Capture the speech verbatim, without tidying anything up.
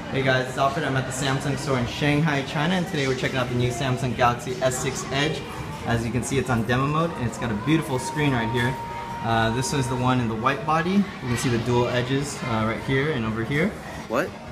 Hey guys, it's Alfred. I'm at the Samsung store in Shanghai, China, and today we're checking out the new Samsung Galaxy S six Edge. As you can see, it's on demo mode, and it's got a beautiful screen right here. Uh, this is the one in the white body. You can see the dual edges uh, right here and over here. What?